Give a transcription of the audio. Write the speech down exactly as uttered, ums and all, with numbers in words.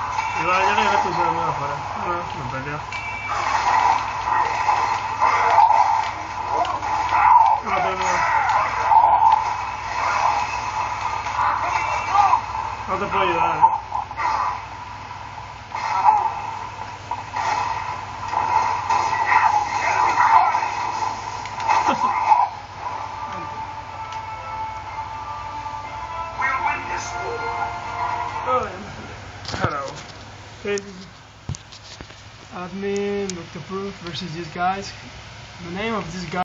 Igual ya le gané tu celular afuera. No, me perdió. No me perdió. No te puedo ayudar, ¿eh? Hello. Hey, admin, Doctor Proof versus these guys. The name of this guy.